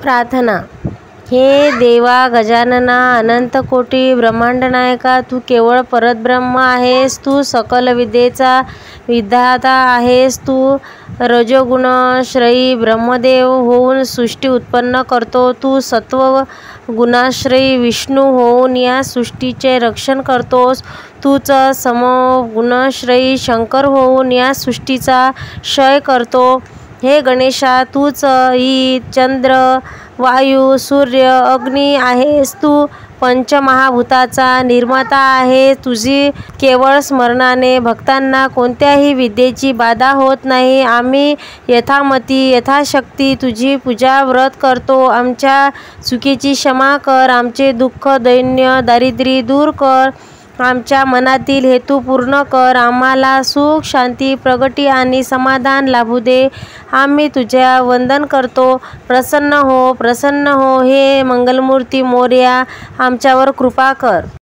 प्रार्थना। हे देवा गजानना, अनंत कोटी ब्रह्मांड नायका, तू केवळ परब्रह्म आहेस। तू सकल विद्येचा विधाता आहेस। तू रजोगुणाश्रयी ब्रह्मदेव होऊन सृष्टी उत्पन्न करतो। तू सत्व गुणाश्रयी विष्णू होऊन या सृष्टीचे रक्षण करतोस। तूच समगुणाश्रयी शंकर होऊन या सृष्टीचा क्षय करतो। हे गणेशा, तूच चंद्र, वायू, सूर्य, अग्नी आहेस। तू पंचमहाभूताचा निर्माता आहे। तुझी केवळ स्मरणाने भक्तांना कोणत्याही विद्येची बाधा होत नाही। आम्ही यथामती यथाशक्ती तुझी पूजा व्रत करतो। आमच्या चुकीची क्षमा कर, आमचे दुःख दैन्य दारिद्र्य दूर कर, आमच्या मनातील हेतू पूर्ण कर, आम्हाला सुख शांती प्रगती आणि समाधान लाभू दे। आम्ही तुझ्या वंदन करतो। प्रसन्न हो, प्रसन्न हो, हे मंगलमूर्ती मोरया, आमच्यावर कृपा कर।